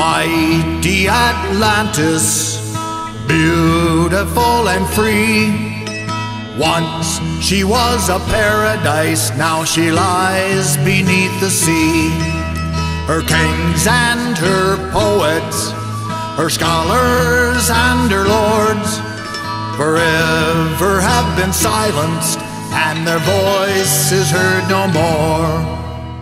Mighty Atlantis, beautiful and free. Once she was a paradise, now she lies beneath the sea. Her kings and her poets, her scholars and her lords, forever have been silenced, and their voice is heard no more.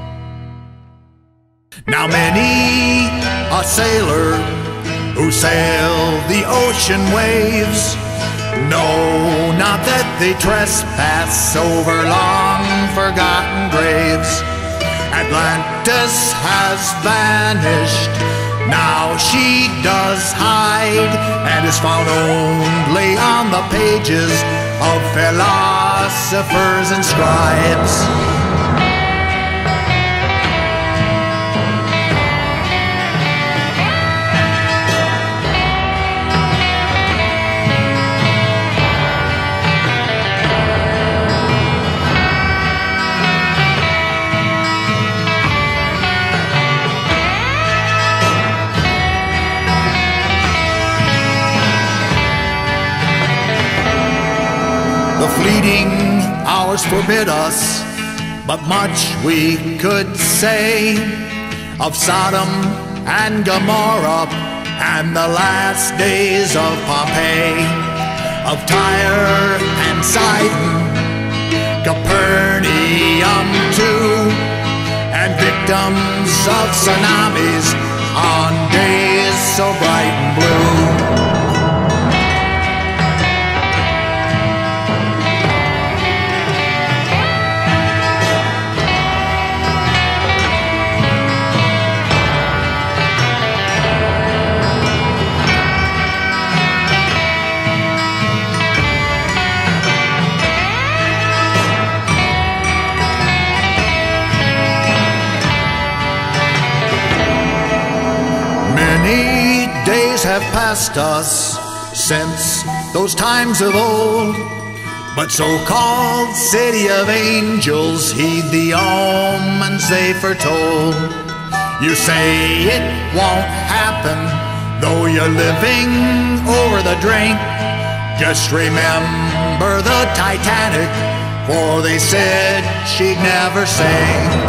Now many a sailor who sailed the ocean waves know not that they trespass over long forgotten graves. Atlantis has vanished, now she does hide, and is found only on the pages of philosophers and scribes. The fleeting hours forbid us, but much we could say of Sodom and Gomorrah and the last days of Pompeii, of Tyre and Sidon, Capernaum too, and victims of tsunamis on days so bright and blue. Many days have passed us since those times of old, but so-called city of angels heed the omens they foretold. You say it won't happen, though you're living over the drink. Just remember the Titanic, for they said she'd never sink.